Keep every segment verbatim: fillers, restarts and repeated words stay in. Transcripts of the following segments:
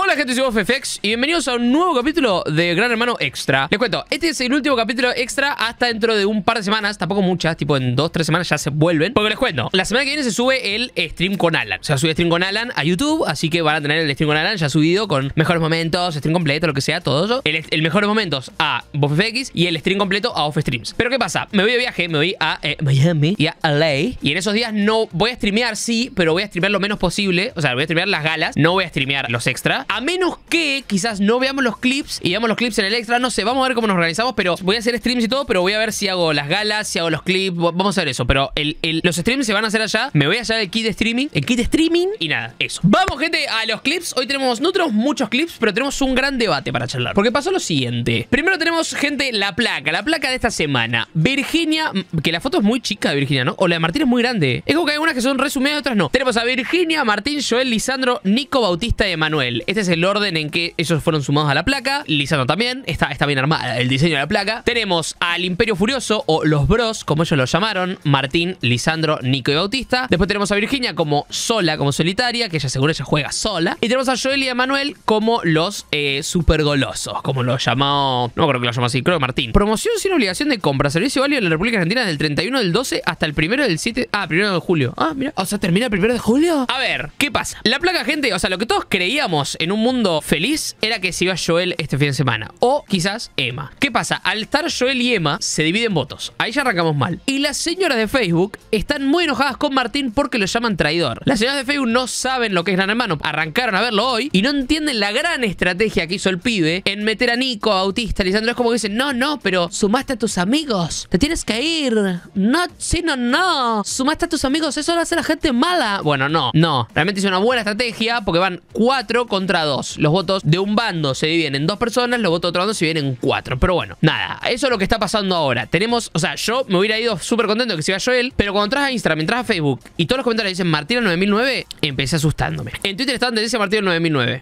Hola gente, soy BoFFX y bienvenidos a un nuevo capítulo de Gran Hermano Extra. Les cuento, este es el último capítulo extra hasta dentro de un par de semanas, tampoco muchas, tipo en dos, tres semanas ya se vuelven. Porque les cuento, la semana que viene se sube el stream con Alan. O sea, sube stream con Alan a YouTube, así que van a tener el stream con Alan ya subido con mejores momentos, stream completo, lo que sea, todo eso. El, el mejores momentos a BoFFX y el stream completo a OffStreams. Pero ¿qué pasa? Me voy de viaje, me voy a eh, Miami y a L A. Y en esos días no voy a streamear, sí, pero voy a streamear lo menos posible. O sea, voy a streamear las galas, no voy a streamear los extra. A menos que quizás no veamos los clips y veamos los clips en el extra. No sé, vamos a ver cómo nos organizamos, pero voy a hacer streams y todo, pero voy a ver si hago las galas, si hago los clips. Vamos a ver eso, pero el, el, los streams se van a hacer allá. Me voy a llevar el kit de streaming, el kit de streaming y nada, eso. Vamos, gente, a los clips. Hoy tenemos, no tenemos muchos clips, pero tenemos un gran debate para charlar. Porque pasó lo siguiente. Primero tenemos, gente, la placa, la placa de esta semana. Virginia, que la foto es muy chica de Virginia, ¿no? O la de Martín es muy grande. Es como que hay unas que son resumidas y otras no. Tenemos a Virginia, Martín, Joel, Lisandro, Nico, Bautista y Emanuel. Este es el orden en que ellos fueron sumados a la placa. Lisandro también. Está, está bien armada el diseño de la placa. Tenemos al Imperio Furioso, o los Bros, como ellos lo llamaron. Martín, Lisandro, Nico y Bautista. Después tenemos a Virginia como sola, como solitaria, que ella seguro ella juega sola. Y tenemos a Joel y a Emanuel como los eh, super golosos, como lo llamó... No creo que lo llamó así, creo que Martín. Promoción sin obligación de compra. Servicio válido en la República Argentina del treinta y uno del doce hasta el primero del siete... Ah, primero de julio. Ah, mira. O sea, termina el primero de julio. A ver, ¿qué pasa? La placa, gente, o sea, lo que todos creíamos en un mundo feliz era que se iba Joel este fin de semana. O quizás Emma. ¿Qué pasa? Al estar Joel y Emma, se dividen votos. Ahí ya arrancamos mal. Y las señoras de Facebook están muy enojadas con Martín porque lo llaman traidor. Las señoras de Facebook no saben lo que es Gran Hermano. Arrancaron a verlo hoy y no entienden la gran estrategia que hizo el pibe en meter a Nico, a Bautista, a Lisandro. Es como que dicen, no, no, pero sumaste a tus amigos. Te tienes que ir. No, sí, no, no. Sumaste a tus amigos. Eso lo hace la gente mala. Bueno, no, no. Realmente hizo una buena estrategia porque van cuatro contra dos. Los votos de un bando se dividen en dos personas, los votos de otro bando se dividen en cuatro. Pero bueno, nada, eso es lo que está pasando ahora. Tenemos, o sea, yo me hubiera ido súper contento de que se iba Joel, pero cuando entras a Instagram, entras a Facebook y todos los comentarios dicen Martín nueve mil nueve, empecé asustándome. En Twitter estaban tendencia Martín nueve mil nueve.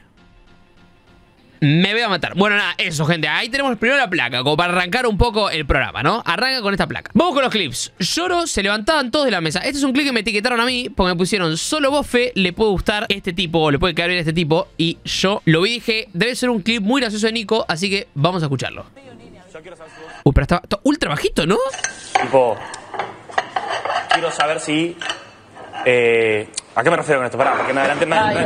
Me voy a matar. Bueno, nada, eso, gente. Ahí tenemos primero la placa, como para arrancar un poco el programa, ¿no? Arranca con esta placa. Vamos con los clips. Lloro, se levantaban todos de la mesa. Este es un clip que me etiquetaron a mí, porque me pusieron solo Bofe, le puede gustar este tipo, o le puede caer bien este tipo. Y yo lo vi y dije, debe ser un clip muy gracioso de Nico, así que vamos a escucharlo. Uy, pero está, está ultra bajito, ¿no? Tipo, quiero saber si... Eh, ¿A qué me refiero con esto? Pará, porque me adelanté más.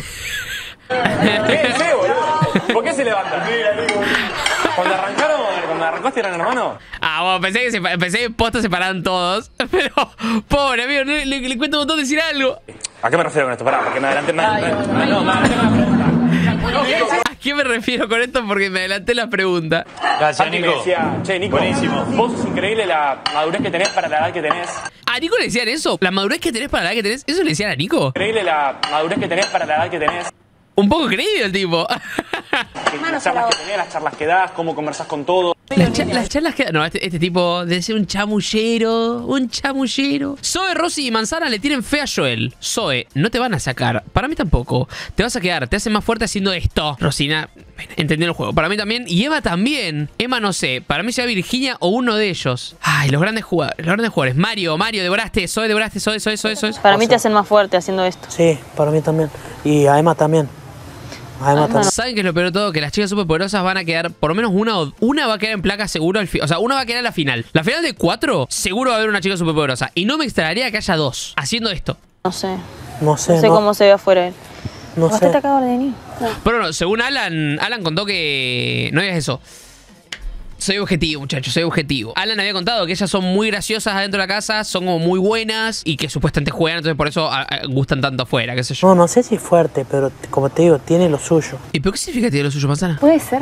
¿Qué es, boludo? ¿Por qué se levanta? Cuando arrancaron, cuando arrancaste Gran Hermano. Ah, bueno, pensé que, se, pensé que posta se paraban todos. Pero, pobre amigo, le, le, le cuento un montón decir algo. ¿A qué me refiero con esto? Pará, porque me adelanté más. No, me adelanté la pregunta. ¿A qué me refiero con esto? Porque me adelanté la pregunta. Gracias, Nico. Me decía, che, Nico, buenísimo. Vos sos increíble la madurez que tenés para la edad que tenés. ¿A Nico le decían eso? ¿La madurez que tenés para la edad que tenés? ¿Eso le decían a Nico? Increíble la madurez que tenés para la edad que tenés. Un poco creído el tipo. Las charlas que tenés, las charlas que das, cómo conversás con todo. Las, cha las charlas que... No, este, este tipo debe ser un chamullero. Un chamullero. Zoe, Rosy y Manzana le tienen fe a Joel. Zoe, no te van a sacar. Para mí tampoco. Te vas a quedar. Te hace más fuerte haciendo esto. Rosina, entendió el juego. Para mí también. Y Emma también. Emma no sé. Para mí sea Virginia o uno de ellos. Ay, los grandes jugadores. Los grandes jugadores. Mario, Mario, devoraste. Zoe, devoraste. Zoe, Zoe, Zoe, Zoe. Para mí te hacen más fuerte haciendo esto. Sí, para mí también. Y a Emma también. Además, ah, ¿saben qué es lo peor de todo? Que las chicas superpoderosas van a quedar, por lo menos una o una va a quedar en placa seguro al final. O sea, una va a quedar en la final. La final de cuatro, seguro va a haber una chica superpoderosa. Y no me extrañaría que haya dos haciendo esto. No sé. No sé, no sé no. cómo se ve afuera él. No sé. te acabo de venir. No. Pero no, según Alan, Alan contó que... No digas eso. Soy objetivo, muchachos, soy objetivo. Alan había contado que ellas son muy graciosas adentro de la casa, son como muy buenas y que supuestamente juegan, entonces por eso a, a, gustan tanto afuera, qué sé yo. No, no sé si es fuerte, pero como te digo, tiene lo suyo. ¿Y pero qué significa tiene lo suyo, Manzana? Puede ser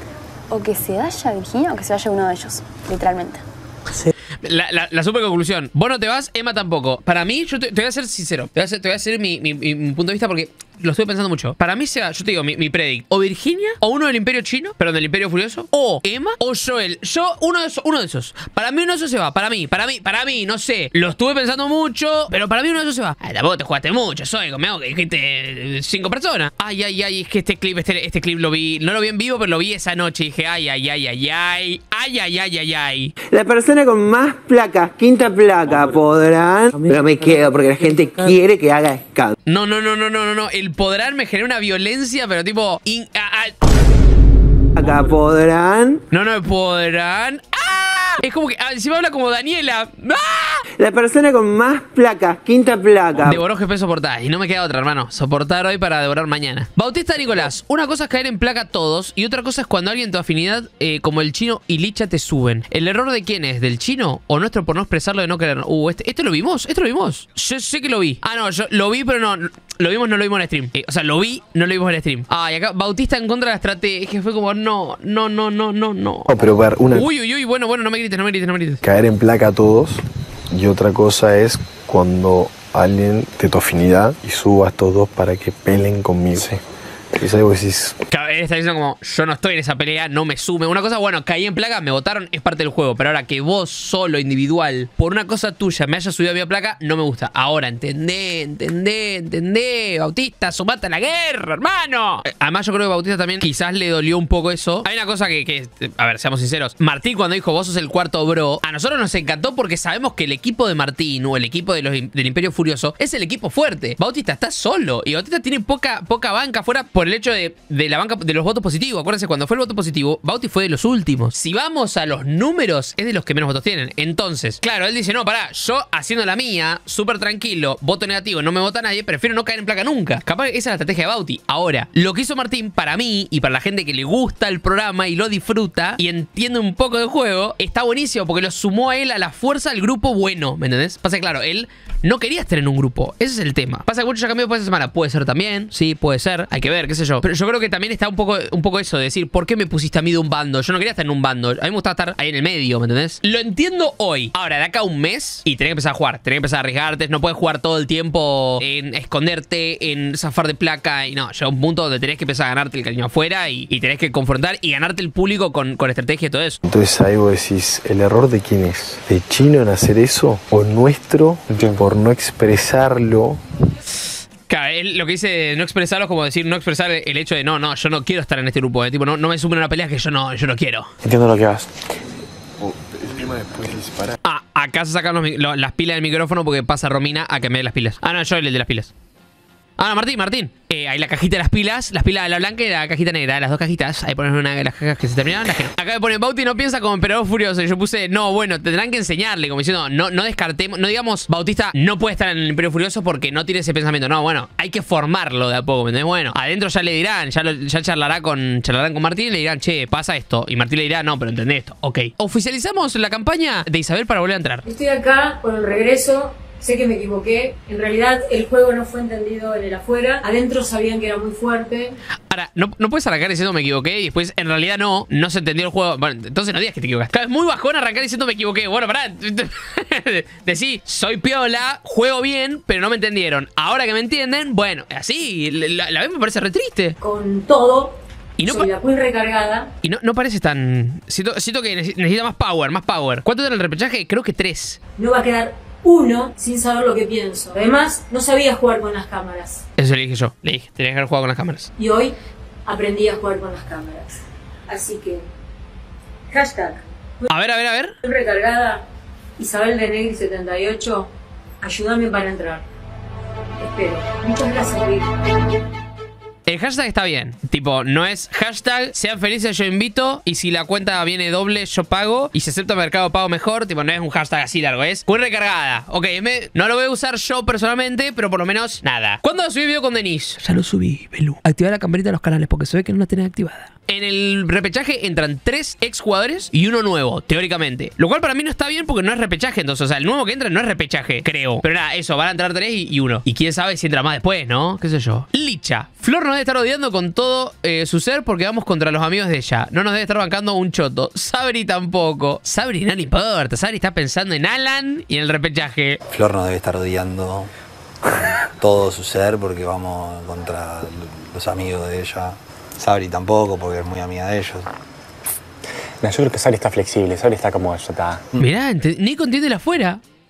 o que se vaya Virginia o que se vaya uno de ellos, literalmente. Sí. La, la, la super conclusión. Vos no te vas, Emma tampoco. Para mí, yo te, te voy a ser sincero. Te voy a hacer, te voy a hacer mi, mi, mi, mi punto de vista porque lo estoy pensando mucho. Para mí sea, yo te digo, mi, mi predict. O Virginia, o uno del Imperio Chino, perdón, del Imperio Furioso. O Emma, o Joel. Yo, uno de esos, uno de esos. Para mí uno de esos se va. Para mí, para mí, para mí, no sé. Lo estuve pensando mucho, pero para mí uno de esos se va. Ay, tampoco te jugaste mucho, soy, me hago que dijiste cinco personas. Ay, ay, ay, es que este clip, este, este clip lo vi. No lo vi en vivo, pero lo vi esa noche y dije, ay, ay, ay, ay, ay. Ay, ay, ay, ay, ay. La persona con más placas, quinta placa, podrán... Pero me quedo porque la gente quiere que haga escándalo. No, no, no, no, no, no, no. El podrán me genera una violencia, pero tipo... in- ah, ah. Acá podrán... No, no, podrán... ¡Ah! Es como que... ah, encima habla como Daniela. ¡Ah! La persona con más placas, quinta placa. Devoró G P soportar. Y no me queda otra, hermano. Soportar hoy para devorar mañana. Bautista Nicolás. Una cosa es caer en placa todos. Y otra cosa es cuando alguien de tu afinidad, eh, como el chino y Licha, te suben. ¿El error de quién es? ¿Del chino? ¿O nuestro por no expresarlo de no querer? Uh, este, ¿este lo vimos? ¿Esto lo vimos? Yo sé que lo vi. Ah, no, yo lo vi, pero no... Lo vimos, no lo vimos en stream. Eh, o sea, lo vi, no lo vimos en stream. Ah, y acá Bautista en contra de la estrategia. Es que fue como, no, no, no, no, no, no. No, pero ver, una... Uy, uy, uy, bueno, bueno, no me grites, no me grites, no me grites. Caer en placa a todos. Y otra cosa es cuando alguien de tu afinidad y suba a estos dos para que peleen conmigo. Sí. Es algo que decís... Claro, él está diciendo como, yo no estoy en esa pelea, no me sume. Una cosa, bueno, caí en placa, me votaron, es parte del juego. Pero ahora que vos solo, individual, por una cosa tuya, me hayas subido a mi placa, no me gusta. Ahora, entendé, entendé, entendé. Bautista, sumate a la guerra, hermano. Además, yo creo que Bautista también quizás le dolió un poco eso. Hay una cosa que, que, a ver, seamos sinceros. Martín, cuando dijo, vos sos el cuarto bro, a nosotros nos encantó porque sabemos que el equipo de Martín o el equipo de los, del Imperio Furioso es el equipo fuerte. Bautista está solo y Bautista tiene poca, poca banca fuera por el hecho de, de la banca de los votos positivos. Acuérdense, cuando fue el voto positivo, Bauti fue de los últimos. Si vamos a los números, es de los que menos votos tienen. Entonces, claro, él dice, no, pará, yo haciendo la mía, súper tranquilo, voto negativo, no me vota nadie, prefiero no caer en placa nunca. Capaz esa es la estrategia de Bauti. Ahora, lo que hizo Martín, para mí y para la gente que le gusta el programa y lo disfruta y entiende un poco de juego, está buenísimo porque lo sumó a él a la fuerza al grupo bueno, ¿me entendés? Pasa que, claro, él no quería estar en un grupo. Ese es el tema. Pasa que mucho ya cambió después de esa semana. Puede ser también, sí, puede ser. Hay que ver, qué sé yo. Pero yo creo que también está un poco, un poco eso de decir, ¿por qué me pusiste a mí de un bando? Yo no quería estar en un bando. A mí me gustaba estar ahí en el medio, ¿me entendés? Lo entiendo hoy. Ahora, de acá a un mes y tenés que empezar a jugar. Tenés que empezar a arriesgarte. No puedes jugar todo el tiempo en esconderte, en zafar de placa. Y no, llega un punto donde tenés que empezar a ganarte el cariño afuera y, y tenés que confrontar y ganarte el público con, con estrategia y todo eso. Entonces ahí vos decís, ¿el error de quién es? ¿De Chino en hacer eso? ¿O nuestro por no expresarlo? Claro, él lo que dice de no expresarlo es como decir no expresar el hecho de no, no, yo no quiero estar en este grupo. ¿eh? Tipo, no, no me sumen a una pelea que yo no, yo no quiero. Entiendo lo que vas. O encima después disparar. Ah, acá se sacan los, lo, las pilas del micrófono porque pasa Romina a que me dé las pilas. Ah, no, yo el de las pilas. Ah, no, Martín, Martín. Eh, hay la cajita de las pilas, las pilas de la blanca y la cajita negra, las dos cajitas. Ahí pones una de las cajas que se terminaron, las que no. Acá me pone Bauti no piensa como emperador furioso. Y yo puse, no, bueno, tendrán que enseñarle, como diciendo, no, no descartemos, no digamos, Bautista no puede estar en el Imperio Furioso porque no tiene ese pensamiento. No, bueno, hay que formarlo de a poco, ¿me entendés? Bueno, adentro ya le dirán, ya, lo, ya charlará con, charlarán con Martín y le dirán, che, pasa esto. Y Martín le dirá, no, pero entendés esto. Ok. Oficializamos la campaña de Isabel para volver a entrar. Estoy acá con el regreso. Sé que me equivoqué. En realidad el juego no fue entendido en el afuera. Adentro sabían que era muy fuerte. Ahora, no, no puedes arrancar diciendo me equivoqué y después en realidad no, no se entendió el juego. Bueno, entonces no digas que te equivocaste. Es muy bajón arrancar diciendo me equivoqué. Bueno, pará. Decí, soy piola, juego bien, pero no me entendieron. Ahora que me entienden, bueno, así, la, la vez me parece re triste. Con todo. Y no, soy la muy recargada. Y no, no parece tan... Siento, siento que necesita más power, más power. ¿Cuánto era el repechaje? Creo que tres. No va a quedar uno sin saber lo que pienso. Además, no sabía jugar con las cámaras. Eso le dije yo. Le dije, tenías que haber jugado con las cámaras. Y hoy aprendí a jugar con las cámaras. Así que... Hashtag. A ver, a ver, a ver. Muy recargada. Isabel de Negri setenta y ocho. Ayúdame para entrar. Espero. Muchas gracias, Rick. El hashtag está bien. Tipo, no es hashtag sean felices, yo invito. Y si la cuenta viene doble, yo pago. Y si acepto Mercado Pago mejor. Tipo, no es un hashtag así largo. Es muy recargada. Ok, me, no lo voy a usar yo personalmente, pero por lo menos nada. ¿Cuándo subí video con Denise? Ya lo subí, Belú. Activar la campanita de los canales porque se ve que no la tenés activada. En el repechaje entran tres exjugadores y uno nuevo, teóricamente. Lo cual para mí no está bien porque no es repechaje. Entonces, o sea, el nuevo que entra no es repechaje, creo. Pero nada, eso, van a entrar tres y, y uno. Y quién sabe si entra más después, ¿no? ¿Qué sé yo? Licha. Flor nos debe estar odiando con todo eh, su ser porque vamos contra los amigos de ella. No nos debe estar bancando un choto. Sabri tampoco. Sabri no le importa. Sabri está pensando en Alan y en el repechaje. Flor nos debe estar odiando todo su ser porque vamos contra los amigos de ella. Sabri tampoco, porque es muy amiga de ellos. No, yo creo que Sabri está flexible, Sabri está como, ya está. Mirá, Nico entiende la afuera.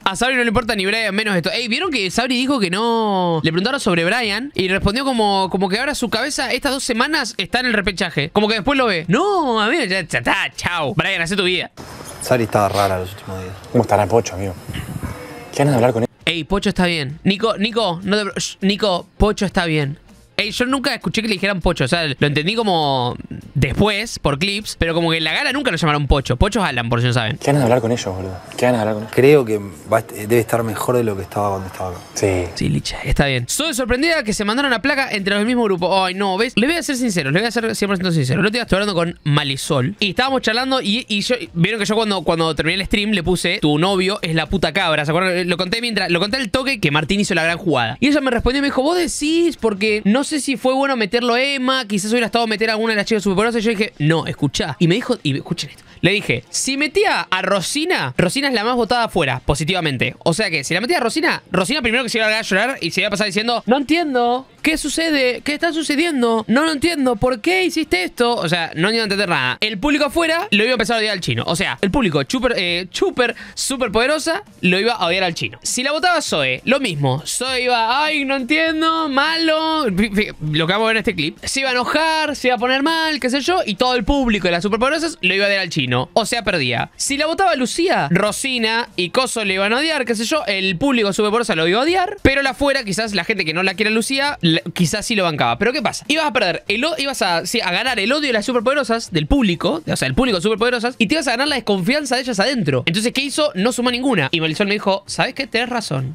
A Sabri no le importa ni Brian menos esto. Ey, ¿vieron que Sabri dijo que no? Le preguntaron sobre Brian y respondió como, como que ahora su cabeza estas dos semanas está en el repechaje. Como que después lo ve. No, amigo, ya está, chao. Brian, hace tu vida. Sabri estaba rara los últimos días. ¿Cómo estará Pocho, amigo? ¿Qué ganas de hablar con él? Ey, Pocho está bien. Nico, Nico, no te... Shh, Nico, Pocho está bien. Ey, yo nunca escuché que le dijeran Pocho. O sea, lo entendí como después, por clips. Pero como que en la gala nunca lo llamaron Pocho. Pocho es Alan, por si no saben. ¿Qué ganas de hablar con ellos, boludo? ¿Qué ganas de hablar con ellos? Creo que va, debe estar mejor de lo que estaba cuando estaba acá. Sí. Sí, Licha, está bien. Soy sorprendida que se mandaron a placa entre los mismos grupos. Ay, no, ¿ves? Le voy a ser sincero, le voy a ser cien por ciento sincero. El otro día estoy hablando con Malisol y estábamos charlando y, y yo... Vieron que yo cuando, cuando terminé el stream le puse tu novio es la puta cabra. ¿Se acuerdan? Lo conté mientras... Lo conté al toque que Martín hizo la gran jugada. Y ella me respondió y me dijo, vos decís porque no sé si fue bueno meterlo a Emma, quizás hubiera estado meter a alguna de las chicas superpoderosas. Y yo dije, no, escuchá. Y me dijo, y escuchen esto. Le dije, si metía a Rosina, Rosina es la más votada afuera, positivamente. O sea que, si la metía a Rosina, Rosina primero que se iba a largar a llorar y se iba a pasar diciendo, no entiendo, ¿qué sucede? ¿Qué está sucediendo? No lo entiendo, ¿por qué hiciste esto? O sea, no iba a entender nada. El público afuera lo iba a empezar a odiar al chino. O sea, el público chuper, eh, chuper, super poderosa, lo iba a odiar al chino. Si la votaba Zoe, lo mismo. Zoe iba, ay, no entiendo, malo. Lo que vamos a ver en este clip. Se iba a enojar, se iba a poner mal, qué sé yo, y todo el público de las superpoderosas lo iba a odiar al chino. O sea, perdía. Si la votaba Lucía, Rosina y Coso le iban a odiar, qué sé yo, el público superpoderosa lo iba a odiar, pero la afuera, quizás la gente que no la quiere a Lucía, la, quizás sí lo bancaba. Pero ¿qué pasa? Ibas a perder, el, ibas a, sí, a ganar el odio de las superpoderosas, del público, o sea, el público de superpoderosas, y te ibas a ganar la desconfianza de ellas adentro. Entonces, ¿qué hizo? No sumó ninguna. Y Marisol me dijo, ¿sabes qué? Tenés razón.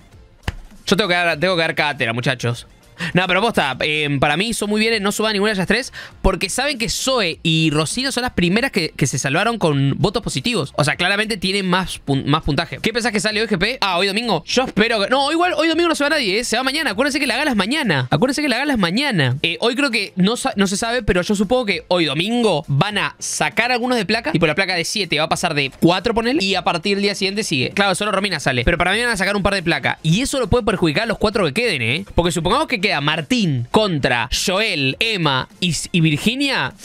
Yo tengo que dar, tengo que dar cátedra, muchachos. No, pero posta, eh, para mí hizo muy bien en no sumar ninguna de ellas tres, porque saben que Zoe y Rosina son las primeras que, que se salvaron con votos positivos. O sea, claramente tienen más, pun más puntaje. ¿Qué pensás que sale hoy, G P? Ah, hoy domingo. Yo espero que... No, igual hoy domingo no se va nadie, ¿eh? Se va mañana. Acuérdense que la gala es mañana. Acuérdense que la gala es mañana. Eh, hoy creo que no, no se sabe, pero yo supongo que hoy domingo van a sacar algunos de placa. Y por la placa de siete va a pasar de cuatro, ponele. Y a partir del día siguiente sigue. Claro, solo Romina sale. Pero para mí van a sacar un par de placa. Y eso lo puede perjudicar a los cuatro que queden, ¿eh? Porque supongamos que queda Martín contra Joel, Emma y, y Virginia.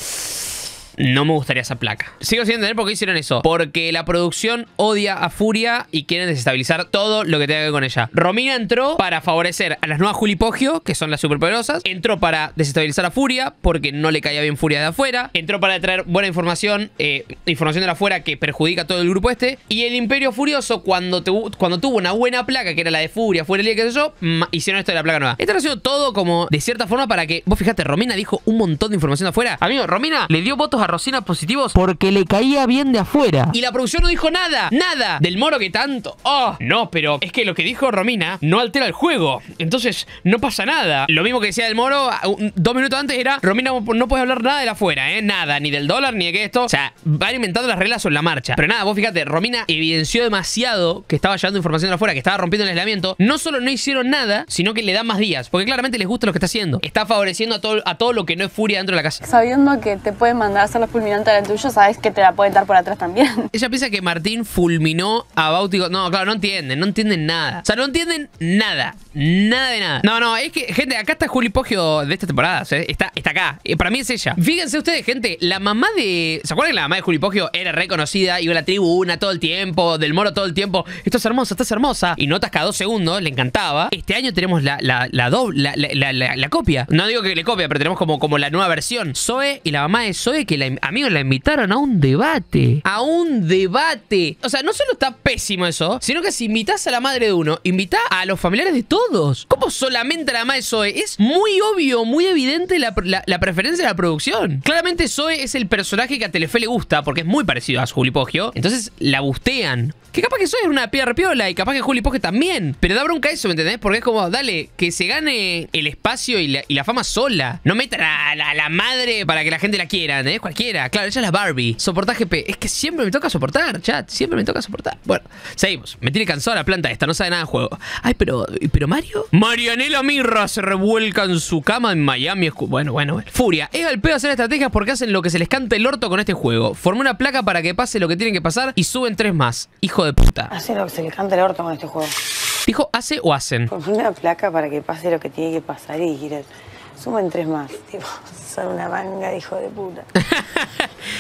No me gustaría esa placa. Sigo sin entender por qué hicieron eso. Porque la producción odia a Furia y quieren desestabilizar todo lo que tenga que ver con ella. Romina entró para favorecer a las nuevas Juli Poggio, que son las superpoderosas. Entró para desestabilizar a Furia, porque no le caía bien Furia de afuera. Entró para traer buena información, eh, información de afuera que perjudica a todo el grupo este. Y el Imperio Furioso, cuando, te, cuando tuvo una buena placa, que era la de Furia, Fuera el día, qué sé yo, hicieron esto de la placa nueva. Están haciendo todo como de cierta forma para que... Vos fijate, Romina dijo un montón de información de afuera. Amigo, Romina le dio votos a Rosina positivos porque le caía bien de afuera. Y la producción no dijo nada, nada del Moro que tanto. Oh, no, pero es que lo que dijo Romina no altera el juego. Entonces no pasa nada. Lo mismo que decía del Moro un, dos minutos antes era, Romina no puedes hablar nada de afuera, ¿eh? Nada, ni del dólar, ni de que esto. O sea, van inventando las reglas sobre la marcha. Pero nada, vos fíjate, Romina evidenció demasiado que estaba llevando información de afuera, que estaba rompiendo el aislamiento. No solo no hicieron nada, sino que le dan más días. Porque claramente les gusta lo que está haciendo. Está favoreciendo a todo, a todo lo que no es Furia dentro de la casa. Sabiendo que te pueden mandar a hacer los fulminantes a la tuya, sabes que te la pueden dar por atrás también. Ella piensa que Martín fulminó a Bautico. No, claro, no entienden, no entienden nada. O sea, no entienden nada. Nada de nada. No, no, es que, gente, acá está Juli Poggio de esta temporada. ¿eh? Está, está acá. Eh, para mí es ella. Fíjense ustedes, gente, la mamá de... ¿Se acuerdan que la mamá de Juli Poggio era reconocida? Iba a la tribuna todo el tiempo, del Moro todo el tiempo. Esto es hermosa, esto es hermosa. Y notas cada dos segundos, le encantaba. Este año tenemos la, la, la, doble, la, la, la, la, la copia. No digo que le copia, pero tenemos como, como la nueva versión. Zoe y la mamá de Zoe, que la, amigos la invitaron a un debate. A un debate. O sea, no solo está pésimo eso, sino que si invitas a la madre de uno, invita a los familiares de todos. ¿Cómo solamente a la mamá de Zoe? Es muy obvio, muy evidente la, la, la preferencia de la producción. Claramente Zoe es el personaje que a Telefe le gusta, porque es muy parecido a Juli Poggio. Entonces la bustean. Que capaz que Zoe es una piedra piola y capaz que Juli Poggio también. Pero da bronca eso, ¿me entendés? Porque es como, dale, que se gane el espacio y la, y la fama sola. No metan a la, a la madre para que la gente la quiera, ¿entendés? Cualquiera. Claro, ella es la Barbie. Soportá G P. Es que siempre me toca soportar, chat. Siempre me toca soportar. Bueno, seguimos. Me tiene cansado la planta esta. No sabe nada de juego. Ay, pero... ¿Pero Mario? Marianela Mirra se revuelca en su cama en Miami. Bueno, bueno, bueno. Furia. Es al pedo hacer estrategias porque hacen lo que se les canta el orto con este juego. Formé una placa para que pase lo que tienen que pasar y suben tres más. Hijo de puta. Hace lo que se les canta el orto con este juego. ¿Dijo hace o hacen? Formé una placa para que pase lo que tiene que pasar y dijeron, sumen tres más. Tipo, son una manga de hijo de puta.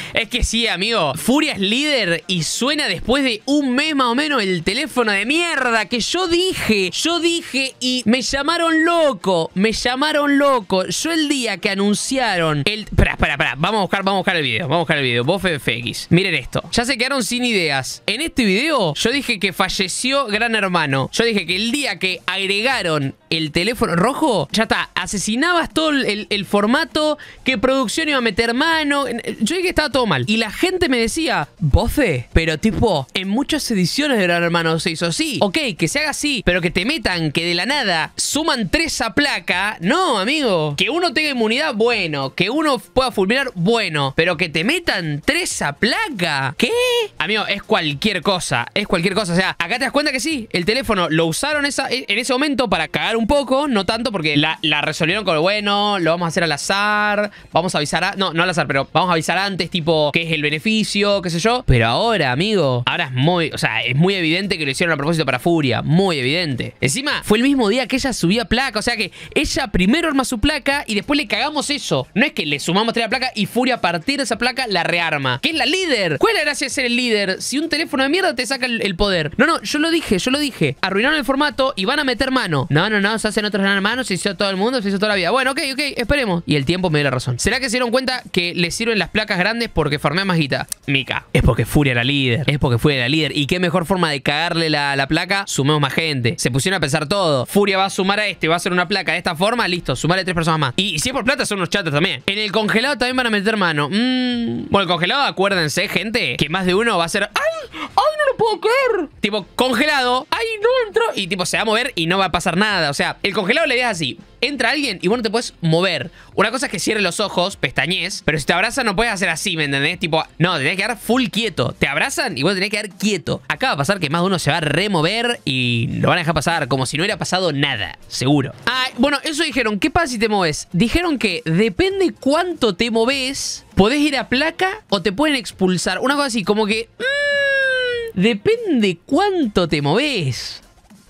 Es que sí, amigo. Furia es líder y suena después de un mes más o menos el teléfono de mierda que yo dije. Yo dije y me llamaron loco. Me llamaron loco. Yo el día que anunciaron el... Espera, espera, espera. Vamos a buscar, vamos a buscar el video. Vamos a buscar el video. Vos F F X. Miren esto. Ya se quedaron sin ideas. En este video yo dije que falleció Gran Hermano. Yo dije que el día que agregaron el teléfono rojo, ya está. Asesinabas todo el, el, el formato, que producción iba a meter mano. Yo dije que estaba todo mal. Y la gente me decía, Bofe, pero tipo, en muchas ediciones de Gran Hermano se hizo así. Ok, que se haga así, pero que te metan, que de la nada suman tres a placa. No, amigo. Que uno tenga inmunidad, bueno. Que uno pueda fulminar, bueno. Pero que te metan tres a placa. ¿Qué? Amigo, es cualquier cosa. Es cualquier cosa. O sea, acá te das cuenta que sí, el teléfono lo usaron esa, en ese momento para cagar un poco, no tanto porque la, la resolvieron con, bueno, lo vamos a hacer al azar, vamos a avisar a... No, no al azar, pero vamos a avisar antes, tipo, qué es el beneficio, qué sé yo. Pero ahora, amigo, ahora es muy... O sea, es muy evidente que lo hicieron a propósito para Furia. Muy evidente. Encima, fue el mismo día que ella subía placa. O sea que ella primero arma su placa y después le cagamos eso. No es que le sumamos tres a placa y Furia a partir de esa placa la rearma. ¿Qué es la líder? ¿Cuál es la gracia de ser el líder? Si un teléfono de mierda te saca el, el poder. No, no, yo lo dije, yo lo dije. Arruinaron el formato y van a meter mano. No, no, no, se hacen otros hermanos, se hizo todo el mundo, se hizo toda la vida. Bueno, ok, ok, esperemos. Y el tiempo me dio la razón. ¿Será que se dieron cuenta que les sirven las placas grandes porque farmea más guita? Mica, es porque Furia era líder. Es porque Furia era líder. ¿Y qué mejor forma de cagarle la, la placa? Sumemos más gente. Se pusieron a pensar todo. Furia va a sumar a este, va a hacer una placa de esta forma, listo, sumarle tres personas más. Y, y si es por plata, son unos chatos también. En el congelado también van a meter mano. Mm. Bueno, el congelado, acuérdense, gente, que más de uno va a ser... ¡Ay! ¡Ay, no lo puedo creer! Tipo, congelado. ¡Ay, no entró! Y tipo, se va a mover y no va a pasar nada. O sea, el congelado le das así. Entra alguien y vos no te puedes mover. Una cosa es que cierres los ojos, pestañez, pero si te abrazan no puedes hacer así, ¿me entendés? Tipo, no, tenés que quedar full quieto. Te abrazan y vos tenés que quedar quieto. Acá va a pasar que más de uno se va a remover y lo van a dejar pasar como si no hubiera pasado nada, seguro. Ah, bueno, eso dijeron. ¿Qué pasa si te moves? Dijeron que depende cuánto te moves, podés ir a placa o te pueden expulsar. Una cosa así, como que... Mmm, depende cuánto te moves.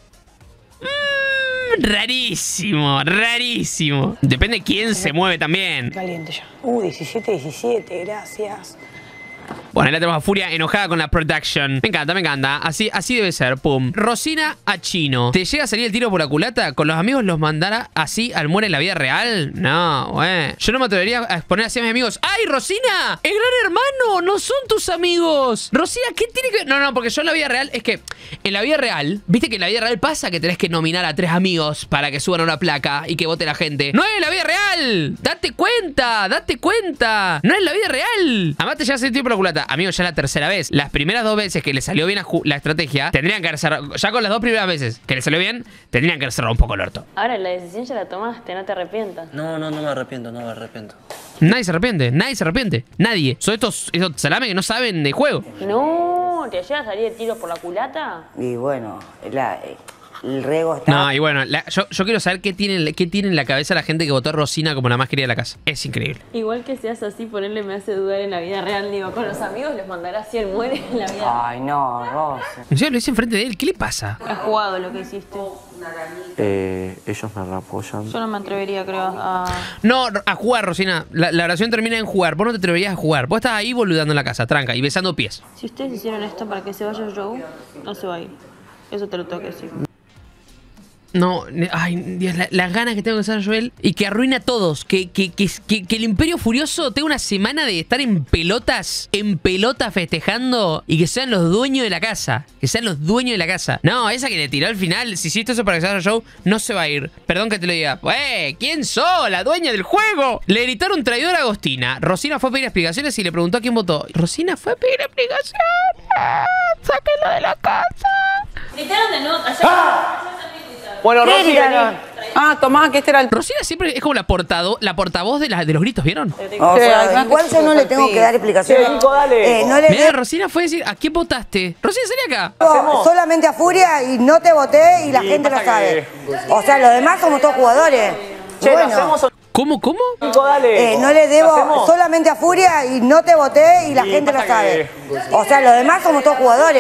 Rarísimo, rarísimo. Depende quién se mueve también. Caliente ya. Uh, diecisiete, diecisiete, gracias. Bueno, ahí la tenemos a Furia enojada con la production. Me encanta, me encanta. Así, así debe ser. Pum. Rosina a Chino. ¿Te llega a salir el tiro por la culata? ¿Con los amigos los mandará así al muere en la vida real? No, güey. Yo no me atrevería a exponer así a mis amigos. ¡Ay, Rosina! ¡El gran hermano! ¡No son tus amigos! Rosina, ¿qué tiene que...? No, no, porque yo en la vida real... Es que en la vida real... ¿Viste que en la vida real pasa que tenés que nominar a tres amigos para que suban a una placa y que vote la gente? ¡No es en la vida real! ¡Date cuenta! ¡Date cuenta! ¡No es la vida real! Además te llegas el tiro por la culata. Amigo, ya la tercera vez. Las primeras dos veces que le salió bien a la estrategia, tendrían que haber cerrado. Ya con las dos primeras veces que le salió bien, tendrían que haber cerrado un poco el orto. Ahora la decisión ya la tomaste, no te arrepientas. No, no, no me arrepiento, no me arrepiento. Nadie se arrepiente, nadie se arrepiente. Nadie. Son estos, estos salames que no saben de juego. No, ¿te llega a salir el tiro por la culata? Y bueno, la, el riego está... No, y bueno, la, yo, yo quiero saber qué tiene, qué tiene en la cabeza la gente que votó a Rosina como la más querida de la casa. Es increíble. Igual que seas así, ponerle me hace dudar en la vida real. Digo, con los amigos les mandarás si él muere en la vida real. Ay, no, Rosa. En serio, lo hice enfrente de él. ¿Qué le pasa? Has jugado lo que hiciste. Eh, ellos me apoyan. Yo no me atrevería, creo, a... No, a jugar, Rosina. La, la oración termina en jugar. Vos no te atreverías a jugar. Vos estás ahí boludando en la casa, tranca, y besando pies. Si ustedes hicieron esto para que se vaya Joe, no se va a ir. Eso te lo tengo que decir. No, ay, Dios, la, las ganas que tengo de ser Joel y que arruine a todos. Que, que, que, que, que el Imperio Furioso tenga una semana de estar en pelotas, en pelotas festejando y que sean los dueños de la casa. Que sean los dueños de la casa. No, esa que le tiró al final, si hiciste eso para que se vaya Joe, no se va a ir. Perdón que te lo diga. ¡Eh! ¿Quién sos? La dueña del juego. Le gritaron traidor a Agostina. Rosina fue a pedir explicaciones y le preguntó a quién votó. Rosina fue a pedir explicaciones. Sáquenlo de la casa. Gritaron de nuevo. Allá. ¡Ah! Bueno, Rosy, Ah, Tomás, que este era el... Rosina siempre es como la, portado, la portavoz de, la, de los gritos, ¿vieron? O sea, igual yo no le tengo que dar explicaciones. Nico, dale. Eh, no le Mirá, Rosina fue a decir, ¿a quién votaste? Rosina, salí acá. debo solamente a Furia y no te voté y la Y gente lo pasa sabe. que- O sea, los demás somos todos jugadores. Che, Bueno. ¿lo hacemos o ¿Cómo, cómo? Nico, dale? Eh, no le ¿Lo debo hacemos? solamente a Furia y no te voté y la Y gente lo pasa sabe. que- O sea, los demás somos todos jugadores.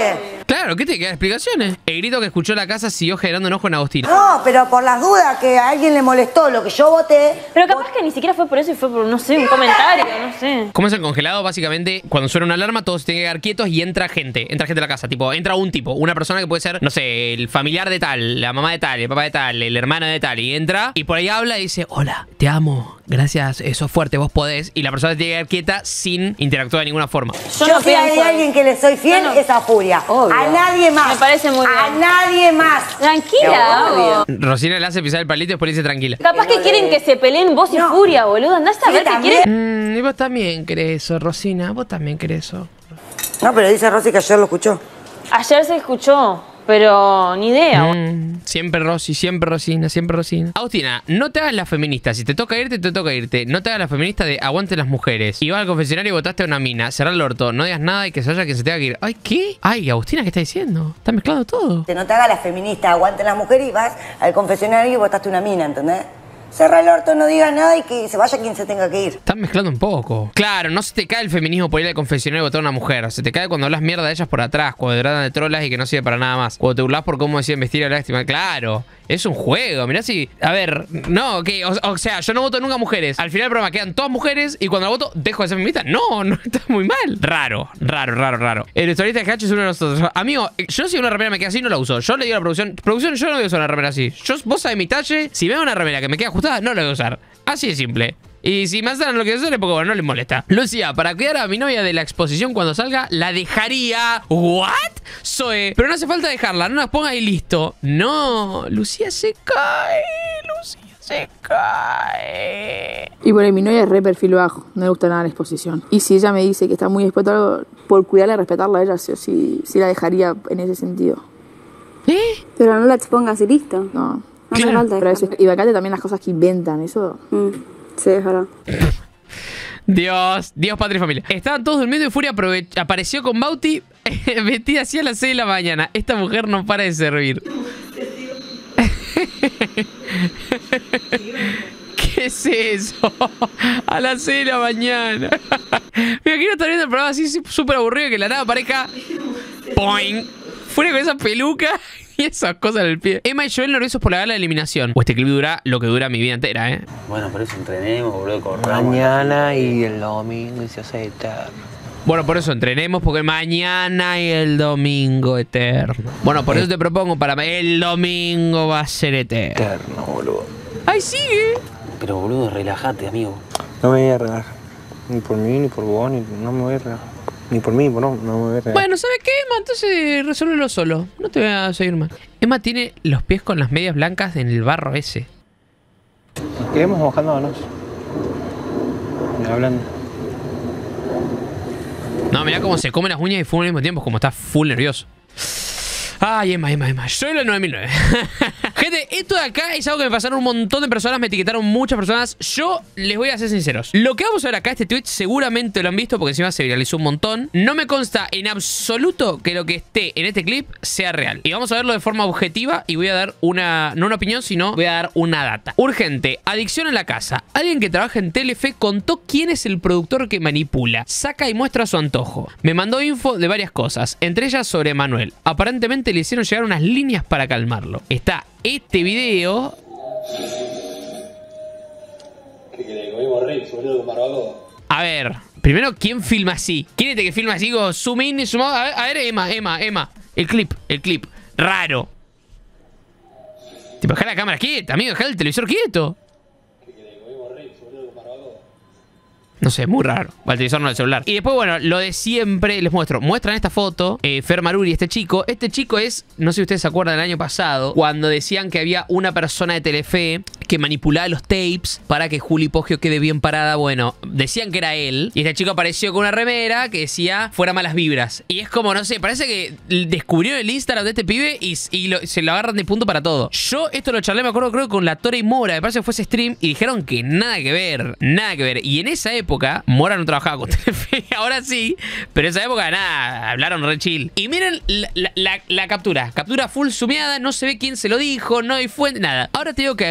Claro, ¿qué te quedan explicaciones? El grito que escuchó la casa siguió generando enojo en Agostina. No, pero por las dudas que a alguien le molestó lo que yo voté. Pero capaz que ni siquiera fue por eso y fue por, no sé, un comentario, no sé. ¿Cómo es el congelado? Básicamente, cuando suena una alarma, todos se tienen que quedar quietos y entra gente. Entra gente a la casa. Tipo, entra un tipo, una persona que puede ser, no sé, el familiar de tal, la mamá de tal, el papá de tal, el hermano de tal. Y entra y por ahí habla y dice, hola, te amo, gracias, eso es fuerte, vos podés. Y la persona se tiene que quedar quieta sin interactuar de ninguna forma. Yo, yo no si hay alguien que le soy fiel, no, no. es a Furia. Obvio. A nadie más. Me parece muy bien. A nadie más. Tranquila. Rosina le hace pisar el palito y después le dice tranquila. Capaz que, que no quieren le... que se peleen vos y no. Furia, boludo. Andás a sí, ver qué quieren. Mm, y vos también querés eso, Rosina. Vos también querés eso. No, pero dice Rosy que ayer lo escuchó. Ayer se escuchó, pero ni idea. Mm, siempre Rosy, siempre Rosina, siempre Rosina. Agustina, no te hagas la feminista. Si te toca irte, te toca irte. No te hagas la feminista de aguante las mujeres. Y vas al confesionario y votaste a una mina. Cerrá el orto, no digas nada y que se vaya quien se tenga que ir. Ay, ¿qué? Ay, Agustina, ¿qué está diciendo? Está mezclado todo. Que no te hagas la feminista, aguante las mujeres y vas al confesionario y votaste una mina, ¿entendés? Cerra el orto, no digas nada y que se vaya quien se tenga que ir. Están mezclando un poco. Claro, no se te cae el feminismo por ir al confesionario y votar a una mujer. Se te cae cuando hablas mierda de ellas por atrás, cuando te tratan de trolas y que no sirve para nada más. Cuando te burlas por cómo deciden vestir a la lástima. Claro, es un juego. Mirá si... A ver, no, que o, o sea, yo no voto nunca mujeres. Al final del programa quedan todas mujeres y cuando la voto, ¿dejo de ser feminista? No, no, está muy mal. Raro, raro, raro, raro. El historieta de Hacho es uno de nosotros. Amigo, yo si una remera me queda así, no la uso. Yo le digo a la producción, producción, yo no voy a usar una remera así. Yo, vos sabés mi talle, si veo una remera que me queda ajustada, no la voy a usar. Así de simple. Y si me hacen lo que hacen, porque bueno, no les molesta. Lucía, para cuidar a mi novia de la exposición cuando salga, la dejaría. ¿What? Zoe. Pero no hace falta dejarla, no las pongas y listo. No, Lucía se cae. Lucía se cae. Y bueno, mi novia es re perfil bajo, no le gusta nada la exposición. Y si ella me dice que está muy expuesta a algo, por cuidarla y respetarla a ella, sí, sí, sí la dejaría en ese sentido. ¿Eh? Pero no la expongas y listo. No. No hace Claro. falta Pero dejarla. eso- y bacate también las cosas que inventan, eso. Mm, sí, es verdad. Dios, Dios, patria y familia. Estaban todos durmiendo y Furia aprove- apareció con Bauti vestida así a las seis de la mañana. Esta mujer no para de servir. ¿Qué es eso? A las seis de la mañana. Me imagino estar viendo el programa así súper aburrido que la nada aparezca. Poing. Fuera con esa peluca y esas cosas en el pie. Emma y Joel nerviosos por la gala de eliminación. O este clip dura lo que dura mi vida entera, ¿eh? Bueno, por eso entrenemos, boludo, corramos. Mañana y el domingo y se hace eterno. Bueno, por eso entrenemos, porque mañana y el domingo eterno. Bueno, por eso te propongo para el domingo va a ser eterno. Eterno, boludo. ¡Ay, sigue! Pero, boludo, relájate, amigo. No me voy a relajar. Ni por mí, ni por vos, ni no me voy a relajar. Ni por mí, no, no me voy a relajar. Bueno, ¿sabes qué, Emma? Entonces resuélvelo solo. No te voy a seguir más. Emma tiene los pies con las medias blancas en el barro ese. Nos quedemos mojándonos. Y hablando. No, mirá cómo se come las uñas y fuma al mismo tiempo, como está full nervioso. Ay, Emma, Emma, Emma. Soy la nueve mil nueve. Gente, esto de acá es algo que me pasaron un montón de personas, me etiquetaron muchas personas. Yo les voy a ser sinceros. Lo que vamos a ver acá, este tweet, seguramente lo han visto porque encima se viralizó un montón. No me consta en absoluto que lo que esté en este clip sea real. Y vamos a verlo de forma objetiva y voy a dar una, no una opinión, sino voy a dar una data. Urgente, adicción en la casa. Alguien que trabaja en Telefe contó quién es el productor que manipula. Saca y muestra su antojo. Me mandó info de varias cosas, entre ellas sobre Manuel. Aparentemente le hicieron llegar unas líneas para calmarlo. Está este video. ¿Qué querés? Comimos Rex, boludo, con barbacoa. A ver, primero, ¿quién filma así? ¿Quién es este que filma así? Go, zoom in, zoom out. A ver, a ver, Emma, Emma, Emma. El clip, el clip. Raro. Tipo, deja la cámara quieta, amigo, deja el televisor quieto. No sé, muy raro. O al televisor, no al celular. Y después, bueno, lo de siempre, les muestro. Muestran esta foto, eh, Fer Maruri, este chico. Este chico es, no sé si ustedes se acuerdan del año pasado, cuando decían que había una persona de Telefe que manipulaba los tapes para que Juli Poggio quede bien parada. Bueno, decían que era él. Y este chico apareció con una remera que decía fuera malas vibras. Y es como, no sé, parece que descubrió el Instagram de este pibe y, y lo, se lo agarran de punto para todo. Yo esto lo charlé, me acuerdo, creo, con la Tora y Mora. Me parece que fue ese stream y dijeron que nada que ver. Nada que ver. Y en esa época época, Mora no trabajaba con Telefe, ahora sí, pero en esa época nada, hablaron re chill. Y miren la, la, la, la captura, captura full sumeada, no se ve quién se lo dijo, no hay fuente, nada. Ahora te digo que a Emanuel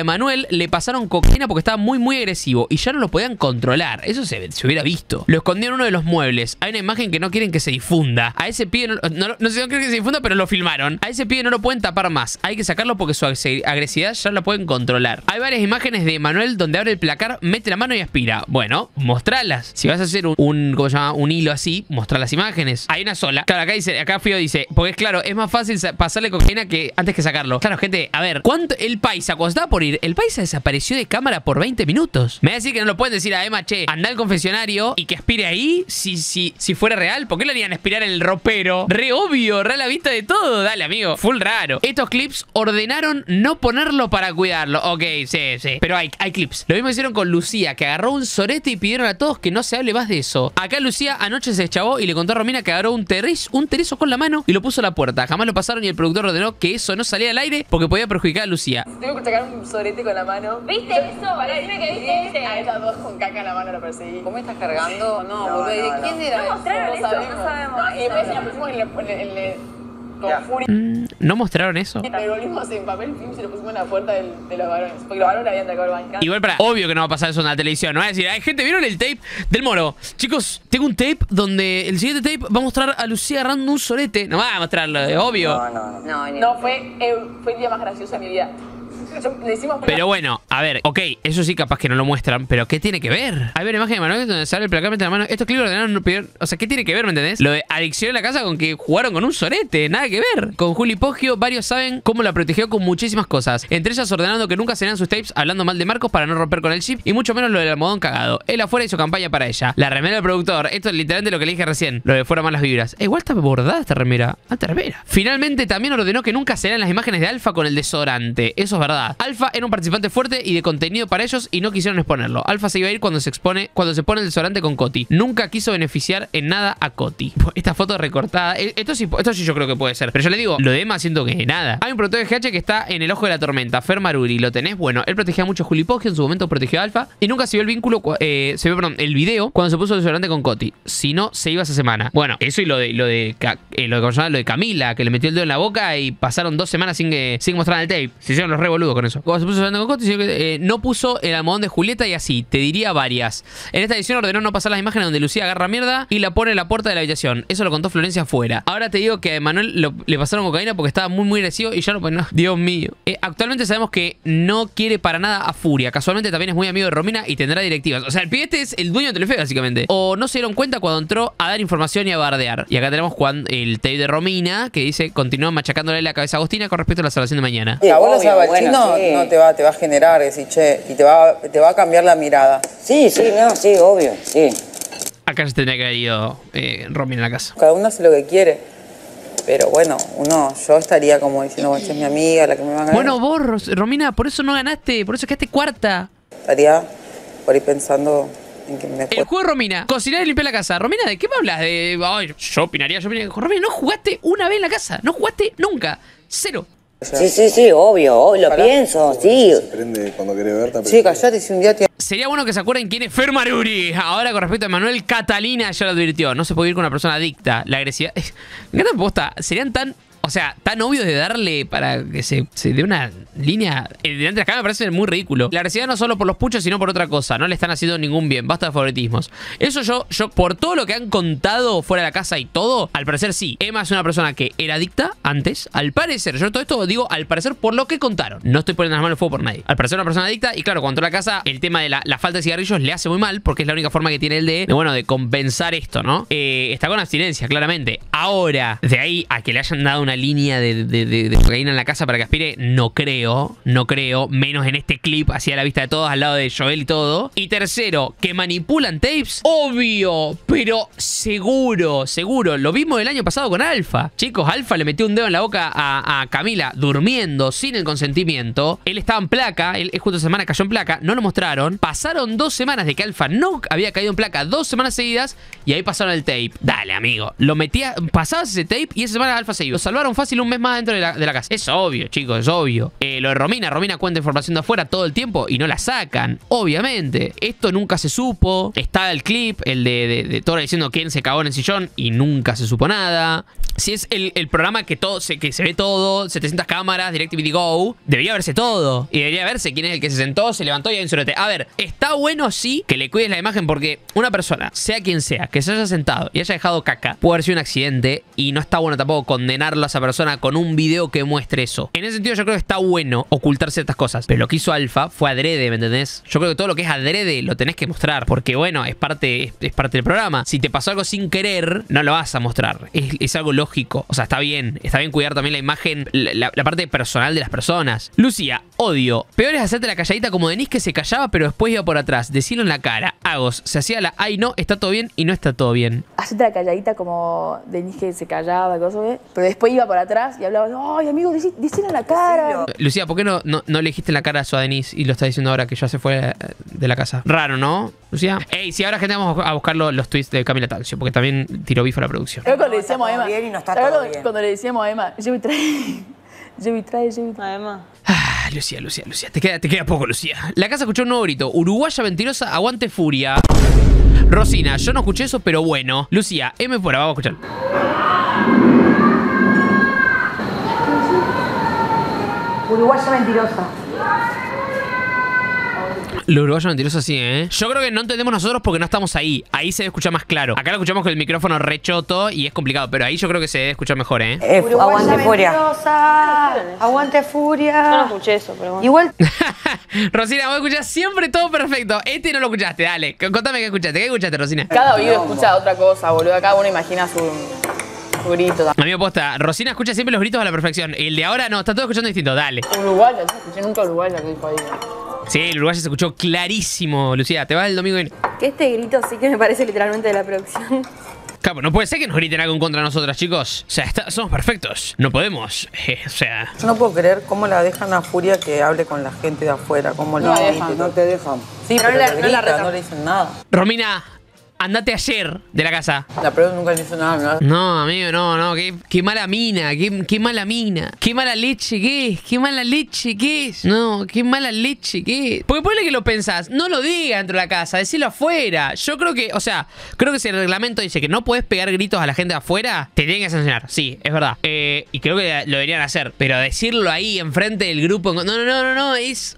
Manuel le pasaron cocaína porque estaba muy, muy agresivo y ya no lo podían controlar. Eso se, se hubiera visto. Lo escondió en uno de los muebles. Hay una imagen que no quieren que se difunda. A ese pibe no, no, no sé si no quieren que se difunda, pero lo filmaron. A ese pibe no lo pueden tapar más. Hay que sacarlo porque su agresividad ya la pueden controlar. Hay varias imágenes de Manuel donde abre el placar, mete la mano y aspira. Bueno, mostralas. Si vas a hacer un, un ¿cómo se llama? Un hilo así, mostrar las imágenes. Hay una sola. Claro, acá dice, acá Fío dice, porque es claro, es más fácil pasarle cocaína que antes que sacarlo. Claro, gente, a ver, ¿cuánto el paisa, cuando estaba por ir, el paisa desapareció de cámara por veinte minutos? Me va a decir que no lo pueden decir a Emma, che, anda al confesionario y que aspire ahí si, si, si fuera real. ¿Por qué le harían aspirar en el ropero? Re obvio, re a la vista de todo. Dale, amigo, full raro. Estos clips ordenaron no ponerlo para cuidarlo. Ok, sí, sí. Pero hay, hay clips. Lo mismo hicieron con Lucía, que agarró un sorete y pidieron a todos que no se hable más de eso. Acá Lucía anoche se deschavó y le contó a Romina que agarró un terriz, un tereso con la mano y lo puso a la puerta. Jamás lo pasaron y el productor ordenó que eso no salía al aire porque podía perjudicar a Lucía. Tengo que sacar un sorete con la mano. ¿Viste eso? Pará, dime que viste ese. A esas dos con caca en la mano lo perseguí. ¿Cómo estás cargando? No, No, boludo. ¿Y de no, quién no. era No eso? mostraron eso, no sabemos. Y después nos pusimos en el... En el, en el con furia. Mm, ¿No mostraron eso? Lo volvimos en papel film y se lo pusimos en la puerta del, de los varones. Porque los varones habían sacado el bancado. Igual para, obvio que no va a pasar eso en la televisión. No va a decir, hay gente, ¿vieron el tape del Moro? Chicos, tengo un tape donde el siguiente tape va a mostrar a Lucía agarrando un sorete. No va a mostrarlo, es obvio. No, no, no. No, no fue, eh, fue el día más gracioso de mi vida. Yo, le decimos Pero bueno, a ver, ok, eso sí capaz que no lo muestran, pero ¿qué tiene que ver? Hay una imagen de Manuel donde sale el placar, mete la mano. Estos clips ordenaron no pidieron, o sea, ¿qué tiene que ver, me entendés? Lo de adicción en la casa con que jugaron con un sorete, nada que ver. Con Juli Poggio, varios saben cómo la protegió con muchísimas cosas. Entre ellas ordenando que nunca serían sus tapes hablando mal de Marcos para no romper con el chip y mucho menos lo del almohadón cagado. Él afuera hizo campaña para ella. La remera del productor, esto es literalmente lo que le dije recién, lo de fuera malas vibras. Eh, igual está bordada esta remera, alta remera. Finalmente también ordenó que nunca serían las imágenes de Alfa con el desodorante. Eso es verdad. Alfa era un participante fuerte y de contenido para ellos y no quisieron exponerlo. Alfa se iba a ir cuando se expone, cuando se pone el desodorante con Coti. Nunca quiso beneficiar en nada a Coti. Esta foto recortada, esto sí, esto sí yo creo que puede ser. Pero yo le digo, lo de Emma siento que nada. Hay un productor de G H que está en el ojo de la tormenta, Fer Maruri, ¿lo tenés? Bueno, él protegía mucho a Juli Poggio, en su momento protegió a Alfa y nunca se vio el vínculo, eh, se vio, perdón, el video cuando se puso el desodorante con Coti. Si no, se iba esa semana. Bueno, eso y lo de lo de, eh, lo, de lo de Camila, que le metió el dedo en la boca y pasaron dos semanas sin que sin mostrar el tape. Se hicieron los re boludos con eso. Cuando se puso el desodorante con Coti, se vio que, eh, no puso el almohadón de Julieta y así, te diría varias. En esta edición ordenó no pasar las imágenes donde Lucía agarra mierda y la pone en la puerta de la habitación. Eso lo contó Florencia afuera. Ahora te digo que a Manuel lo, le pasaron cocaína porque estaba muy muy agresivo y ya no, pues no. Dios mío. Eh, actualmente sabemos que no quiere para nada a Furia. Casualmente también es muy amigo de Romina y tendrá directivas. O sea, el pibe este es el dueño de Telefe básicamente. O no se dieron cuenta cuando entró a dar información y a bardear. Y acá tenemos cuando, el tape de Romina que dice, continúa machacándole la cabeza a Agostina con respecto a la salvación de mañana. Y a vos la Obvio, Sabalchino bueno, sí. no te va, te va a generar, decir, che, y te va, te va a cambiar la mirada. Sí, sí, no, sí, obvio, sí. Acá se tendría que haber ido eh, Romina a la casa. Cada uno hace lo que quiere. Pero bueno, uno, yo estaría como diciendo, bueno, esta es mi amiga, la que me va a ganar. Bueno, vos, Romina, por eso no ganaste, por eso quedaste cuarta. Estaría por ahí pensando en que me... El juego de Romina, cocinar y limpiar la casa. Romina, ¿de qué me hablas? De, ay, yo opinaría, yo opinaría. Romina, no jugaste una vez en la casa, no jugaste nunca, cero. Sí, sí, sí, obvio, obvio, lo pienso, sí. Se prende cuando quiere verte. Sí, callate si un día te... Sería bueno que se acuerden quién es Fer Maruri. Ahora con respecto a Manuel, Catalina ya lo advirtió. No se puede ir con una persona adicta. La agresividad... Me encanta posta. Serían tan... O sea, tan obvios de darle para que se, se dé una línea delante de las cámaras, me parece muy ridículo. La agresividad no solo por los puchos, sino por otra cosa. No le están haciendo ningún bien. Basta de favoritismos. Eso yo, yo, por todo lo que han contado fuera de la casa y todo, al parecer sí. Emma es una persona que era adicta antes. Al parecer, yo todo esto digo al parecer por lo que contaron. No estoy poniendo las manos en el fuego por nadie. Al parecer una persona adicta y claro, cuando entró a la casa, el tema de la, la falta de cigarrillos le hace muy mal porque es la única forma que tiene él de, de bueno, de compensar esto, ¿no? Eh, está con abstinencia, claramente. Ahora, de ahí a que le hayan dado una línea de, de, de, de cocaína en la casa para que aspire, no creo, no creo, menos en este clip así a la vista de todos, al lado de Joel y todo. Y tercero, que manipulan tapes, obvio, pero seguro, seguro, lo vimos el año pasado con Alfa. Chicos, Alfa le metió un dedo en la boca a, a Camila durmiendo sin el consentimiento. Él estaba en placa, él justo esa semana cayó en placa, no lo mostraron. Pasaron dos semanas de que Alfa no había caído en placa, dos semanas seguidas, y ahí pasaron el tape. Dale, amigo, lo metía, pasabas ese tape y esa semana Alfa se iba. Lo salvaron fácil un mes más dentro de la, de la casa. Es obvio, chicos, es obvio. Eh, Eh, lo de Romina, Romina cuenta información de afuera todo el tiempo y no la sacan, obviamente. Esto nunca se supo. Está el clip, el de, de, de Tora diciendo quién se cagó en el sillón y nunca se supo nada. Si es el, el programa que, todo, se, que se ve todo, setecientas cámaras, DirecTV Go, debería verse todo. Y debería verse quién es el que se sentó, se levantó y hay un solete. A ver, está bueno sí que le cuides la imagen porque una persona, sea quien sea, que se haya sentado y haya dejado caca, puede haber sido un accidente y no está bueno tampoco condenarlo a esa persona con un video que muestre eso. En ese sentido yo creo que está bueno ocultar ciertas cosas. Pero lo que hizo Alfa fue adrede, ¿me entendés? Yo creo que todo lo que es adrede lo tenés que mostrar porque bueno, es parte, es, es parte del programa. Si te pasó algo sin querer, no lo vas a mostrar. Es, es algo lógico. O sea, está bien. Está bien cuidar también la imagen, la, la parte personal de las personas. Lucía, odio. Peor es hacerte la calladita como Denise que se callaba pero después iba por atrás. Decirlo en la cara. Agos, se hacía la ay no, está todo bien y no está todo bien. Hacerte la calladita como Denise que se callaba, cosas, ¿eh? Pero después iba por atrás y hablaba, ay amigo, decilo en la cara. Lucía, ¿por qué no, no, no le dijiste en la cara eso a Denise y lo está diciendo ahora que ya se fue de la casa? Raro, ¿no, Lucía? Ey, si ahora gente vamos a buscar los, los tweets de Camila Tancio porque también tiró bifo a la producción. Creo que cuando le decíamos a Emma, bien y no está creo todo cuando, bien. cuando le decíamos a Emma, yo me trae, yo me trae, yo me trae. Además. Ah, Lucía, Lucía, Lucía. Te queda, te queda poco, Lucía. La casa escuchó un nuevo grito. Uruguaya mentirosa, aguante furia. Rosina, yo no escuché eso, pero bueno. Lucía, M fuera, vamos a escuchar. Uruguaya mentirosa. Lo uruguayo mentiroso sí, ¿eh? Yo creo que no entendemos nosotros porque no estamos ahí. Ahí se debe escuchar más claro. Acá lo escuchamos con el micrófono rechoto y es complicado. Pero ahí yo creo que se debe escuchar mejor, ¿eh? Eh, aguante furia. Aguante furia. Yo no escuché eso, pero bueno. Igual. Rosina, vos escuchás siempre todo perfecto. Este no lo escuchaste, dale. Contame qué escuchaste. ¿Qué escuchaste, Rosina? Cada oído escucha otra cosa, boludo. Cada uno imagina su, su grito. A mí me posta. Rosina escucha siempre los gritos a la perfección. El de ahora no, está todo escuchando distinto. Dale. Uruguaya, yo escuché nunca uruguaya que dijo ahí. Sí, el uruguayo se escuchó clarísimo. Lucía, te vas el domingo y... Que este grito sí que me parece literalmente de la producción. Claro, no puede ser que nos griten algo en contra de nosotras, chicos. O sea, está, somos perfectos. No podemos. Eh, o sea... Yo no puedo creer cómo la dejan a Furia que hable con la gente de afuera. Cómo No, la dejan, no te dejan. Sí, pero, pero no la, la- no grita, la no, retan. le dicen nada. Romina, andate ayer de la casa. La prueba nunca le hizo nada, ¿no? No, amigo, no, no. Qué, qué mala mina, qué, qué mala mina. Qué mala leche que es, qué mala leche que es. No, qué mala leche que es. Porque ponle que lo pensás, no lo diga dentro de la casa, decilo afuera. Yo creo que, o sea, creo que si el reglamento dice que no puedes pegar gritos a la gente de afuera, te tienen que sancionar. Sí, es verdad. Eh, y creo que lo deberían hacer. Pero decirlo ahí enfrente del grupo. No, no, no, no, no. Es.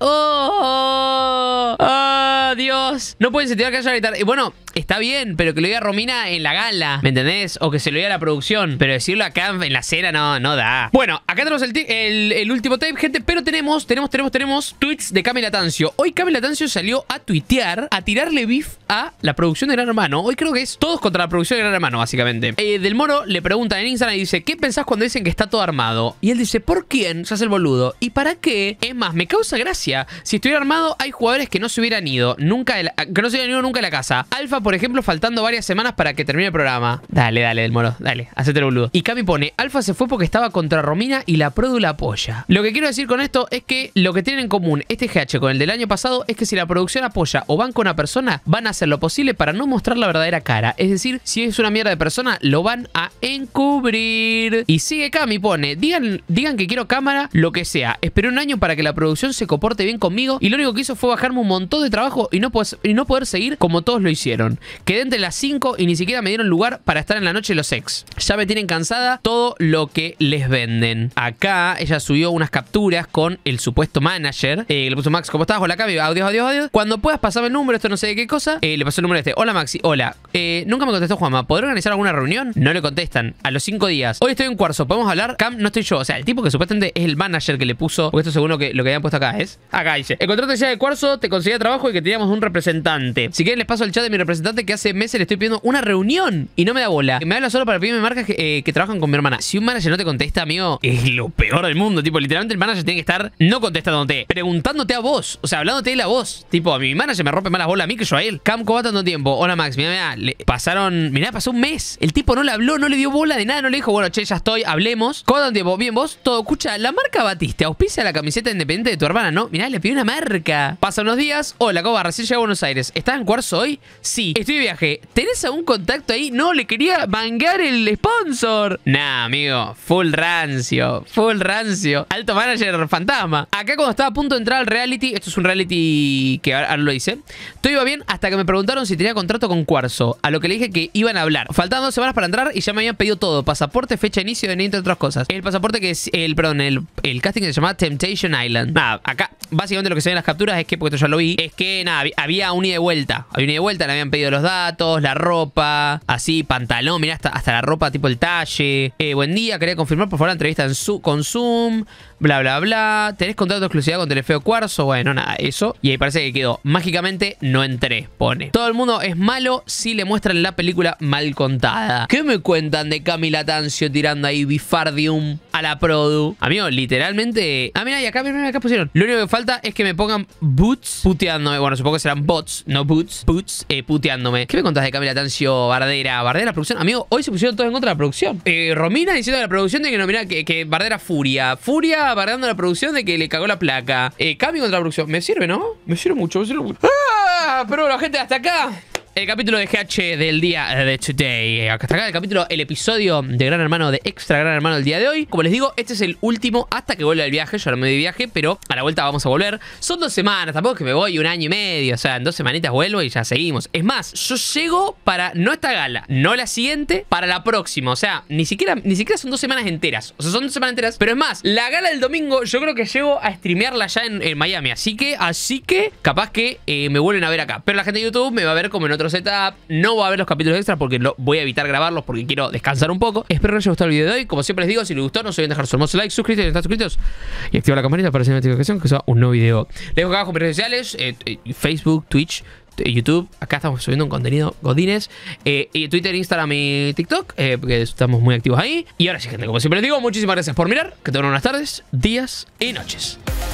¡Oh! ¡Oh! Dios. No pueden incentivar que haya gritar. Y bueno, está bien, pero que lo diga Romina en la gala, ¿me entendés? O que se lo diga a la producción. Pero decirlo acá en la cena no, no da. Bueno, acá tenemos el, el, el último tape, gente. Pero tenemos, tenemos, tenemos, tenemos tweets de Camila Tancio. Hoy Camila Tancio salió a tuitear, a tirarle beef a la producción de Gran Hermano. Hoy creo que es todos contra la producción de Gran Hermano, básicamente. Eh, Del Moro le pregunta en Instagram y dice: ¿qué pensás cuando dicen que está todo armado? Y él dice: ¿por quién? Se hace el boludo. ¿Y para qué? Es más, me causa gracia. Si estuviera armado, hay jugadores que no se hubieran ido nunca de la, que no se hubieran ido nunca de la casa. Alfa, por ejemplo, faltando varias semanas para que termine el programa. Dale, dale, Del Moro, dale, hacete el boludo. Y Cami pone: Alfa se fue porque estaba contra Romina y la produ la apoya. Lo que quiero decir con esto es que lo que tienen en común este G H con el del año pasado es que si la producción apoya o van con una persona, van a hacer lo posible para no mostrar la verdadera cara. Es decir, si es una mierda de persona, lo van a encubrir. Y sigue Cami, pone: digan, digan que quiero cámara, lo que sea. Esperé un año para que la producción se comporte bien conmigo y lo único que hizo fue bajarme un montón de trabajo y no, y no poder seguir como todos lo hicieron. Quedé entre las cinco y ni siquiera me dieron lugar para estar en la noche de los ex. Ya me tienen cansada todo lo que les venden. Acá ella subió unas capturas con el supuesto manager. Eh, le puso: Max, ¿cómo estás? Hola, Cami. Adiós, adiós, adiós. Cuando puedas pasarme el número, esto no sé de qué cosa. Eh, le pasó el número este. Hola, Maxi. Hola. Eh, nunca me contestó Juanma. ¿Podré organizar alguna reunión? No le contestan. A los cinco días. Hoy estoy en Cuarzo. ¿Podemos hablar? Cam, no estoy yo. O sea, el tipo que supuestamente es el manager que le puso. Porque esto según lo que, lo que habían puesto acá es. Acá dice: el contrato ya de Cuarzo, te conseguía trabajo y que teníamos un representante. Si quieren les paso el chat de mi representante que hace meses le estoy pidiendo una reunión y no me da bola. Me habla solo para pedirme marcas que, eh, que trabajan con mi hermana. Si un manager no te contesta, amigo, es lo peor del mundo. Tipo, literalmente el manager tiene que estar no contestándote, preguntándote a vos. O sea, hablándote él a vos. Tipo, a mi manager me rompe más las bolas a mí que yo a él. Cam, ¿cómo va tanto tiempo? Hola, Max. Mirá, mirá. Le pasaron... Mirá, pasó un mes. El tipo no le habló, no le dio bola de nada. No le dijo: bueno, che, ya estoy, hablemos. ¿Cómo va tanto tiempo? Bien, vos. Todo. Escucha, la marca Batiste auspicia la camiseta independiente de tu hermana, ¿no? Mirá, le pidió una marca. Pasan unos días. Hola, ¿cómo va? Recién llegué a Buenos Aires. ¿Estás en Cuarzo hoy? Sí. Ey, estoy de viaje. ¿Tenés algún contacto ahí? No, le quería mangar el sponsor. Nah, amigo. Full rancio. Full rancio. Alto manager fantasma. Acá cuando estaba a punto de entrar al reality, esto es un reality que ahora lo hice, todo iba bien hasta que me preguntaron si tenía contrato con Cuarzo. A lo que le dije que iban a hablar. Faltaban dos semanas para entrar y ya me habían pedido todo. Pasaporte, fecha de inicio, de entre otras cosas. El pasaporte que es, el, perdón, el, el casting que se llamaba Temptation Island. Nada, acá básicamente lo que se ve en las capturas es que, porque esto ya lo vi, es que nada, había un ida y vuelta. Había un ida y vuelta, le habían pedido los datos, la ropa, así, pantalón, mirá, hasta, hasta la ropa, tipo el talle. Eh, buen día, quería confirmar por favor la entrevista en su, con Zoom, bla, bla, bla. ¿Tenés contrato de exclusividad con Telefeo Cuarzo? Bueno, nada, eso. Y ahí parece que quedó. Mágicamente no entré, pone. Todo el mundo es malo si le muestran la película mal contada. ¿Qué me cuentan de Camila Tancio tirando ahí bifardium a la produ? Amigo, literalmente... Ah, mira, y acá, mira, acá pusieron. Lo único que falta es que me pongan boots puteándome. Bueno, supongo que serán bots, no boots. Boots eh, puteándome. ¿Qué me contás de Camila Tancio, Bardera? Bardera la producción. Amigo, hoy se pusieron todos en contra de la producción. Eh, Romina diciendo de la producción de que no, mira, que, que Bardera furia. Furia bardeando a la producción de que le cagó la placa. Eh, Cami contra la producción. Me sirve, ¿no? Me sirve mucho, me sirve mucho. ¡Ah! Pero bueno, gente, hasta acá el capítulo de G H del día de today. Hasta acá el capítulo, el episodio de Gran Hermano, de Extra Gran Hermano del día de hoy. Como les digo, este es el último hasta que vuelva el viaje. Yo ahora me voy de viaje, pero a la vuelta vamos a volver. Son dos semanas, tampoco es que me voy un año y medio. O sea, en dos semanitas vuelvo y ya seguimos. Es más, yo llego para no esta gala, no la siguiente, para la próxima. O sea, ni siquiera, ni siquiera son dos semanas enteras. O sea, son dos semanas enteras. Pero es más, la gala del domingo yo creo que llego a streamearla ya en, en Miami. Así que, así que, capaz que eh, me vuelven a ver acá. Pero la gente de YouTube me va a ver como en otro setup. No voy a ver los capítulos extras porque lo, voy a evitar grabarlos porque quiero descansar un poco. Espero que les haya gustado el video de hoy. Como siempre les digo, si les gustó, no se olviden dejar su hermoso like, suscríbete si no están suscritos y activar la campanita para recibir notificación que suba un nuevo video. Les dejo acá abajo mis redes sociales, eh, eh, Facebook, Twitch, YouTube. Acá estamos subiendo un contenido godines, eh, y Twitter, Instagram y TikTok, eh, porque estamos muy activos ahí. Y ahora sí, gente, como siempre les digo, muchísimas gracias por mirar. Que tengan unas tardes, días y noches.